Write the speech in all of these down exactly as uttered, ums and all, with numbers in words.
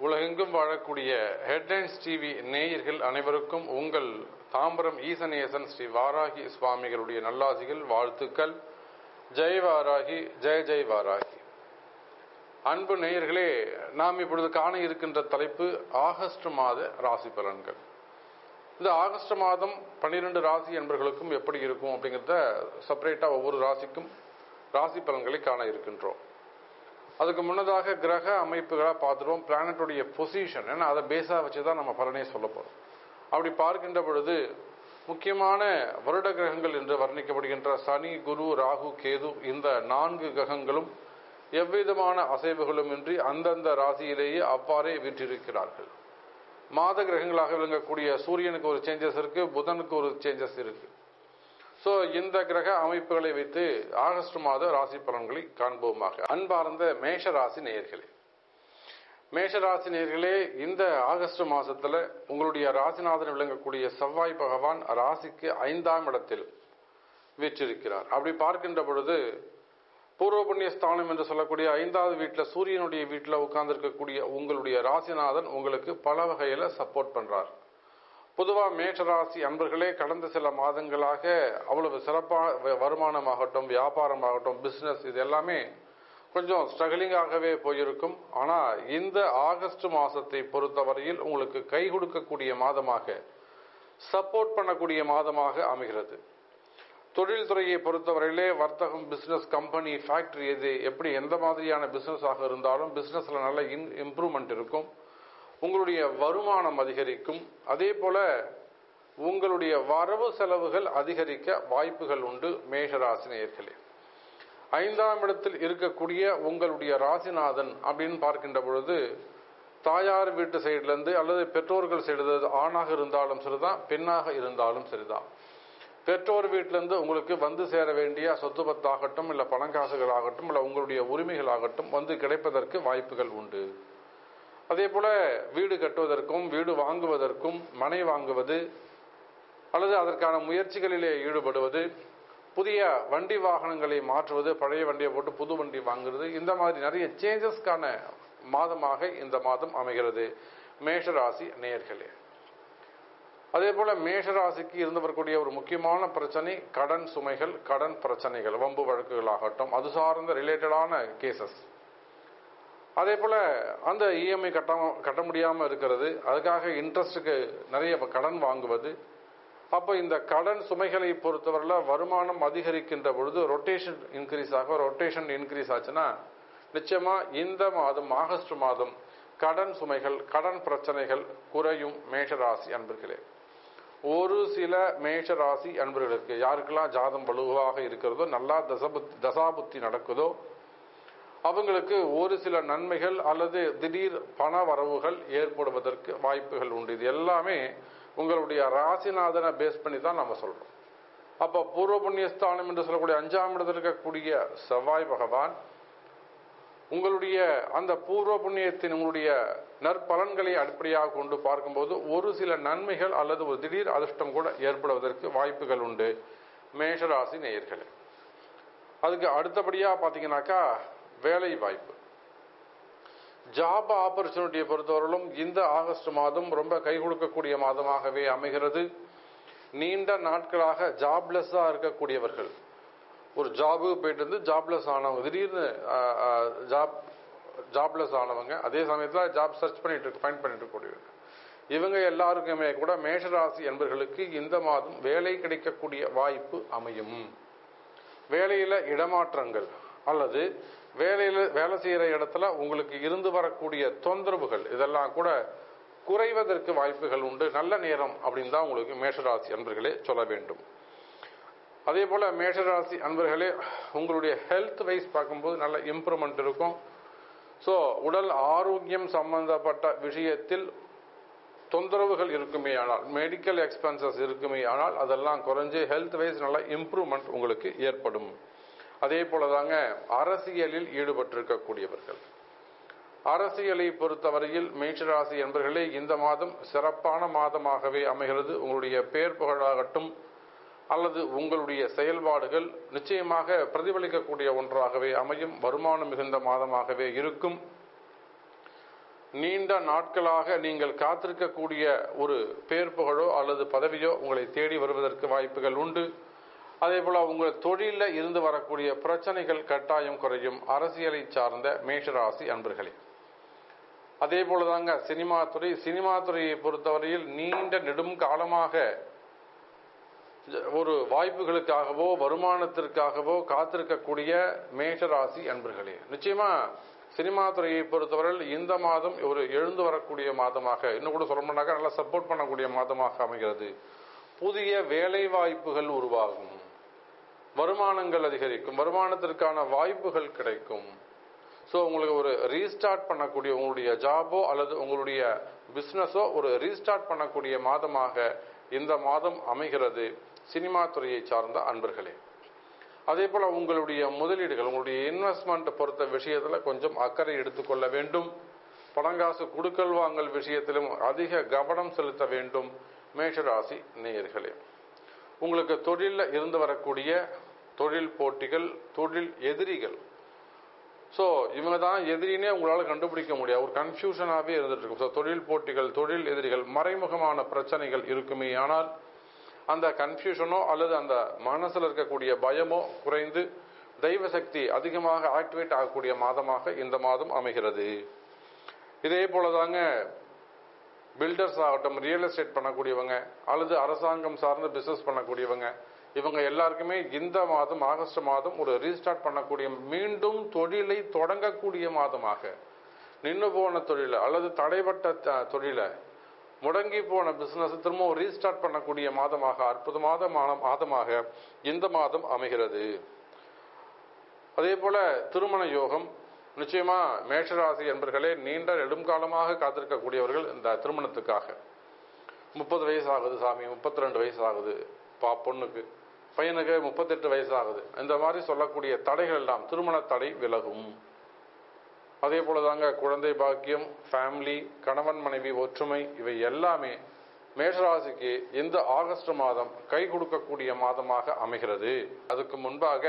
உலகெங்கும் வாழக்கூடிய headlines TV நேயர்கள் அனைவருக்கும் உங்கள் தாம்பரம் ஈசனேசன் ஸ்ரீ வாராகி சுவாமிகளுடைய நல்லாசிகள், வாழ்த்துக்கள். ஜெய் வாராகி, ஜெய் ஜெய் வாராகி. அன்பு நேயர்களே, நாம் இப்பொழுது காண இருக்கின்ற தலைப்பு ஆகஸ்ட் மாத ராசி பலன்கள். இந்த ஆகஸ்ட் மாதம் பன்னிரண்டு ராசி என்பவர்களுக்கும் எப்படி இருக்கும் அப்படிங்கிறத செப்பரேட்டா ஒவ்வொரு ராசிக்கும் ராசி பலன்களை காண இருக்கின்றோம். அதுக்கு முன்னதாக கிரக அமைப்புகளை பார்த்துருவோம். பிளானட்டுடைய பொசிஷன் ஏன்னா அதை பேஸா வச்சுதான் நம்ம பலனே சொல்ல போறோம். அப்படி பார்க்கின்ற பொழுது முக்கியமான வருட கிரகங்கள் என்று வர்ணிக்கப்படுகின்ற சனி, குரு, ராகு, கேது இந்த நான்கு கிரகங்களும் எவ்விதமான அசைவுகளும் இன்றி அந்தந்த ராசியிலேயே அவ்வாறே வீற்றிருக்கிறார்கள். மாத கிரகங்களாக விளங்கக்கூடிய சூரியனுக்கு ஒரு சேஞ்சஸ் இருக்கு, புதனுக்கு ஒரு சேஞ்சஸ் இருக்கு. ஸோ இந்த கிரக அமைப்புகளை வைத்து ஆகஸ்ட் மாத ராசி பலன்களை காண்போமாக. அன்பார்ந்த மேஷ ராசி நேயர்களே, மேஷ ராசி நேயர்களே, இந்த ஆகஸ்ட் மாசத்துல உங்களுடைய ராசிநாதன் விளங்கக்கூடிய செவ்வாய் பகவான் ராசிக்கு ஐந்தாம் இடத்தில் வீற்றிருக்கிறார். அப்படி பார்க்கின்ற பொழுது பூர்வ புண்ணிய ஸ்தானம் என்று சொல்லக்கூடிய ஐந்தாவது வீட்டில் சூரியனுடைய வீட்டில் உட்கார்ந்து இருக்கக்கூடிய உங்களுடைய ராசிநாதன் உங்களுக்கு பல வகையில சப்போர்ட் பண்றார். பொதுவா மேஷராசி அன்பர்களே, கடந்த சில மாதங்களாக அவ்வளவு சிறப்பான வருமானமாகட்டும், வியாபாரமாகட்டும், பிசினஸ் இது எல்லாமே கொஞ்சம் ஸ்ட்ரகிளிங்காகவே போயிருக்கும். ஆனா இந்த ஆகஸ்ட் மாசத்தை பொறுத்தவரையில் உங்களுக்கு கை கொடுக்கக்கூடிய மாதமாக, சப்போர்ட் பண்ணக்கூடிய மாதமாக அமைகிறது. தொழில் துறையை பொறுத்தவரையிலே வர்த்தகம், பிசினஸ், கம்பெனி, ஃபேக்டரி எது எப்படி எந்த மாதிரியான பிசினஸ் ஆக இருந்தாலும் பிசினஸ்ல நல்ல இம்ப்ரூவ்மெண்ட் இருக்கும். உங்களுடைய வருமானம் அதிகரிக்கும். அதே போல உங்களுடைய வரவு செலவுகள் அதிகரிக்க வாய்ப்புகள் உண்டு. மேஷராசி நேயர்களே, ஐந்தாம் இடத்தில் இருக்கக்கூடிய உங்களுடைய ராசிநாதன் அப்படின்னு பார்க்கின்ற பொழுது தாயார் வீட்டு சைடுல இருந்து அல்லது பெற்றோர்கள் சைடு, ஆணாக இருந்தாலும் சரிதான், பெண்ணாக இருந்தாலும் சரிதான், பெற்றோர் வீட்டிலிருந்து உங்களுக்கு வந்து சேர வேண்டிய சொத்து பத்தாகட்டும், இல்ல பணங்காசுகள் ஆகட்டும், இல்ல உங்களுடைய உரிமைகள் ஆகட்டும் வந்து கிடைப்பதற்கு வாய்ப்புகள் உண்டு. அதே போல வீடு கட்டுவதற்கும், வீடு வாங்குவதற்கும், மனை வாங்குவது அல்லது அதற்கான முயற்சிகளிலே ஈடுபடுவது, புதிய வண்டி வாகனங்களை மாற்றுவது, பழைய வண்டியை போட்டு புது வண்டி வாங்குறது, இந்த மாதிரி நிறைய சேஞ்சஸ்க்கான மாதமாக இந்த மாதம் அமைகிறது மேஷராசி நேயர்களே. அதே போல மேஷராசிக்கு இருந்து வரக்கூடிய ஒரு முக்கியமான பிரச்சனை கடன் சுமைகள், கடன் பிரச்சனைகள், வம்பு வழக்குகள் ஆகட்டும், அது சார்ந்த ரிலேட்டடான கேசஸ். அதே போல அந்த இஎம்ஐ கட்ட கட்ட முடியாம இருக்கிறது, அதுக்காக இன்ட்ரெஸ்டுக்கு நிறைய கடன் வாங்குவது. அப்போ இந்த கடன் சுமைகளை பொறுத்தவரையில வருமானம் அதிகரிக்கின்ற பொழுது ரொட்டேஷன் இன்க்ரீஸ் ஆக, ரொட்டேஷன் இன்க்ரீஸ் ஆச்சுன்னா நிச்சயமா இந்த மாதம் ஆகஸ்ட் மாதம் கடன் சுமைகள், கடன் பிரச்சனைகள் குறையும். மேஷராசி அன்பர்களே, ஒரு சில மேஷராசி அன்பர்களுக்கு யாருக்கெல்லாம் ஜாதம் வலுவாக இருக்கிறதோ, நல்லா தசபுத்தி தசாபுத்தி நடக்குதோ அவங்களுக்கு ஒரு சில நன்மைகள் அல்லது திடீர் பண வரவுகள் ஏற்படுவதற்கு வாய்ப்புகள் உண்டு. இது எல்லாமே உங்களுடைய ராசிநாதனை பேஸ் பண்ணி தான் நம்ம சொல்றோம். அப்ப பூர்வ புண்ணியஸ்தானம் என்று சொல்லக்கூடிய அஞ்சாம் இடத்தில் இருக்கக்கூடிய செவ்வாய் பகவான் உங்களுடைய அந்த பூர்வ புண்ணியத்தின் உங்களுடைய நற்பலன்களை அடிப்படையாக கொண்டு பார்க்கும்போது ஒரு சில நன்மைகள் அல்லது ஒரு திடீர் அதிர்ஷ்டம் கூட ஏற்படுவதற்கு வாய்ப்புகள் உண்டு மேஷராசி நேயர்களே. அதுக்கு அடுத்தபடியா பாத்தீங்கன்னாக்கா வேலை வாய்ப்பு, ஜாப் ஆப்பர்ச்சுனிட்டியை பொறுத்தவரையிலும் இந்த ஆகஸ்ட் மாதம் ரொம்ப கை கொடுக்கக்கூடிய மாதமாகவே அமைகிறது. நீண்ட நாட்களாக ஜாப்லெஸ்ஸா இருக்கக்கூடியவர்கள், ஒரு ஜாபு போயிட்டு இருந்து ஜாப்லெஸ் ஆனவங்க, திடீர்னு ஜாப் ஜாப்லெஸ் ஆனவங்க, அதே சமயத்தில் ஜாப் சர்ச் பண்ணிட்டு ஃபைண்ட் பண்ணிட்டு இருக்கக்கூடியவங்க, இவங்க எல்லாருக்குமே கூட மேஷராசி என்பவர்களுக்கு இந்த மாதம் வேலை கிடைக்கக்கூடிய வாய்ப்பு அமையும். வேலையில இடமாற்றங்கள் அல்லது வேலையில வேலை செய்யற இடத்துல உங்களுக்கு இருந்து வரக்கூடிய தொந்தரவுகள் இதெல்லாம் கூட குறைவதற்கு வாய்ப்புகள் உண்டு. நல்ல நேரம் அப்படின்னு தான் உங்களுக்கு மேஷராசி அன்பர்களே சொல்ல வேண்டும். அதே போல மேஷராசி அன்பர்களே, உங்களுடைய ஹெல்த் வைஸ் பார்க்கும்போது நல்ல இம்ப்ரூவ்மெண்ட் இருக்கும். ஸோ உடல் ஆரோக்கியம் சம்பந்தப்பட்ட விஷயத்தில் தொந்தரவுகள் இருக்குமே ஆனால், மெடிக்கல் எக்ஸ்பென்சஸ் இருக்குமே ஆனால் அதெல்லாம் குறைஞ்சு ஹெல்த் வைஸ் நல்ல இம்ப்ரூவ்மெண்ட் உங்களுக்கு ஏற்படும். அதே போலதாங்க அரசியலில் ஈடுபட்டிருக்கக்கூடியவர்கள், அரசியலை பொறுத்தவரையில் மேஷராசி என்பவர்களே இந்த மாதம் சிறப்பான மாதமாகவே அமைகிறது. உங்களுடைய பேர் புகழாகட்டும் அல்லது உங்களுடைய செயல்பாடுகள் நிச்சயமாக பிரதிபலிக்கக்கூடிய ஒன்றாகவே அமையும். வருமானம் மிகுந்த மாதமாகவே இருக்கும். நீண்ட நாட்களாக நீங்கள் காத்திருக்கக்கூடிய ஒரு பேர் புகழோ அல்லது பதவியோ உங்களை தேடி வருவதற்கு வாய்ப்புகள் உண்டு. அதே போல உங்கள் தொழிலில் இருந்து வரக்கூடிய பிரச்சனைகள் கட்டாயம் குறையும். அரசியலை சார்ந்த மேஷராசி அன்பர்களே, அதே போலதாங்க சினிமா துறை சினிமா துறையை பொறுத்தவரையில் நீண்ட நெடும் காலமாக ஒரு வாய்ப்புகளுக்காகவோ வருமானத்திற்காகவோ காத்திருக்கக்கூடிய மேஷராசி அன்பர்களே, நிச்சயமா சினிமா துறையை பொறுத்தவரையில் இந்த மாதம் ஒரு எழுந்து வரக்கூடிய மாதமாக, இன்னும் கூட சொல்லணும்னாக்கா நல்லா சப்போர்ட் பண்ணக்கூடிய மாதமாக அமைகிறது. புதிய வேலை வாய்ப்புகள் உருவாகும், வருமானங்கள் அதிகரிக்கும், வருமானத்திற்கான வாய்ப்புகள் கிடைக்கும். ஸோ உங்களுக்கு ஒரு ரீஸ்டார்ட் பண்ணக்கூடிய உங்களுடைய ஜாபோ அல்லது உங்களுடைய பிஸ்னஸோ ஒரு ரீஸ்டார்ட் பண்ணக்கூடிய மாதமாக இந்த மாதம் அமைகிறது சினிமா துறையை சார்ந்த அன்பர்களே. அதே போல உங்களுடைய முதலீடுகள், உங்களுடைய இன்வெஸ்ட்மெண்ட் பொறுத்த விஷயத்துல கொஞ்சம் அக்கறை எடுத்துக்கொள்ள வேண்டும். பணங்காசு கொடுக்கல் வாங்கல் விஷயத்திலும் அதிக கவனம் செலுத்த வேண்டும். மேஷராசி நேயர்களே, உங்களுக்கு தொழிலில் இருந்து வரக்கூடிய தொழில் போட்டிகள், தொழில் எதிரிகள், ஸோ இவங்க தான் எதிரினே உங்களால் கண்டுபிடிக்க முடியாது, ஒரு கன்ஃபியூஷனாகவே இருந்துட்டு இருக்கும். ஸோ தொழில் போட்டிகள், தொழில் எதிரிகள், மறைமுகமான பிரச்சனைகள் இருக்குமே, ஆனால் அந்த கன்ஃபியூஷனோ அல்லது அந்த மனசில் இருக்கக்கூடிய பயமோ குறைந்து தெய்வ சக்தி அதிகமாக ஆக்டிவேட் ஆகக்கூடிய மாதமாக இந்த மாதம் அமைகிறது. இதே போலதாங்க பில்டர்ஸ் ஆகட்டும், ரியல் எஸ்டேட் பண்ணக்கூடியவங்க அல்லது அரசாங்கம் சார்ந்து பிசினஸ் பண்ணக்கூடியவங்க, இவங்க எல்லாருக்குமே இந்த மாதம் ஆகஸ்ட் மாதம் ஒரு ரீஸ்டார்ட் பண்ணக்கூடிய, மீண்டும் தொழிலை தொடங்கக்கூடிய மாதமாக, நின்று போன தொழிலை அல்லது தடைப்பட்ட தொழிலை, முடங்கி போன பிசினஸ் திரும்ப ரீஸ்டார்ட் பண்ணக்கூடிய மாதமாக, அற்புதமான மாதமாக இந்த மாதம் அமைகிறது. அதே போல திருமண யோகம், நிச்சயமா மேஷராசி என்பர்களே நீண்ட நெடுங்காலமாக காத்திருக்கக்கூடியவர்கள் இந்த திருமணத்துக்காக. முப்பது வயசு ஆகுது சாமி, முப்பத்தி ரெண்டு வயசு ஆகுது பா பொண்ணுக்கு, பையனுக்கு முப்பத்தெட்டு வயசு ஆகுது, இந்த மாதிரி சொல்லக்கூடிய தடைகள் எல்லாம் திருமண தடை விலகும். அதே போலதாங்க குழந்தை பாக்கியம், ஃபேமிலி, கணவன் மனைவி ஒற்றுமை, இவை எல்லாமே மேஷராசிக்கு இந்த ஆகஸ்ட் மாதம் கை கொடுக்கக்கூடிய மாதமாக அமைகிறது. அதுக்கு முன்பாக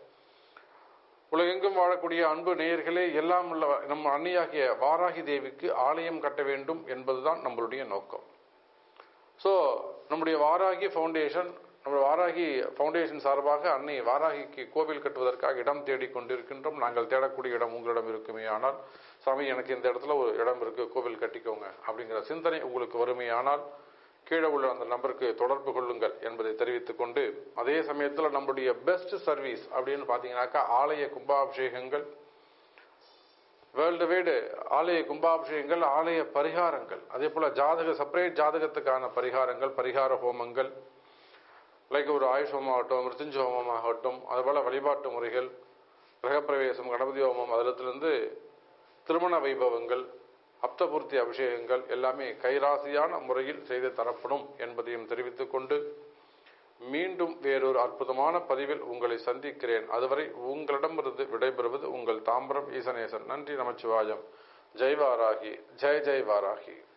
உலகெங்கும் வாழக்கூடிய அன்பு நேயர்களே, எல்லாம் உள்ள நம் அன்னையாகிய வாராகி தேவிக்கு ஆலயம் கட்ட வேண்டும் என்பதுதான் நம்மளுடைய நோக்கம். ஸோ நம்முடைய வாராகி ஃபவுண்டேஷன், நம்ம வாராகி ஃபவுண்டேஷன் சார்பாக அன்னை வாராகிக்கு கோவில் கட்டுவதற்காக இடம் தேடி கொண்டிருக்கின்றோம். நாங்கள் தேடக்கூடிய இடம் உங்களிடம் இருக்குமே ஆனால், சாமி எனக்கு இந்த இடத்துல ஒரு இடம் இருக்கு, கோவில் கட்டிக்கோங்க அப்படிங்கிற சிந்தனை உங்களுக்கு வருமே ஆனால் கீழே உள்ள அந்த நம்பருக்கு தொடர்பு கொள்ளுங்கள் என்பதை தெரிவித்துக் கொண்டு, அதே சமயத்தில் நம்முடைய பெஸ்ட் சர்வீஸ் அப்படின்னு பார்த்தீங்கன்னாக்கா ஆலய கும்பாபிஷேகங்கள், வேர்ல்டு வைடு ஆலய கும்பாபிஷேகங்கள், ஆலய பரிகாரங்கள், அதே போல ஜாதக செப்பரேட் ஜாதகத்துக்கான பரிகாரங்கள், பரிகார ஹோமங்கள், லைக் ஒரு ஆயுஷ் ஹோமம் ஆகட்டும், மிருத்யுஞ்ச ஹோமம் ஆகட்டும், அதுபோல வழிபாட்டு முறைகள், கிரகப்பிரவேசம், கணபதி ஹோமம், அதிலிருந்து திருமண வைபவங்கள், அப்தபூர்த்தி அபிஷேகங்கள் எல்லாமே கைராசியான முறையில் செய்து தரப்படும் என்பதையும் தெரிவித்துக் கொண்டு, மீண்டும் வேறொரு அற்புதமான பதிவில் உங்களை சந்திக்கிறேன். அதுவரை உங்களிடமிருந்து விடைபெறுவது உங்கள் தாம்பரம் ஈசனேசன். நன்றி, நமச்சிவாயம். ஜெய் வாராகி, ஜெய் ஜெய் வாராகி.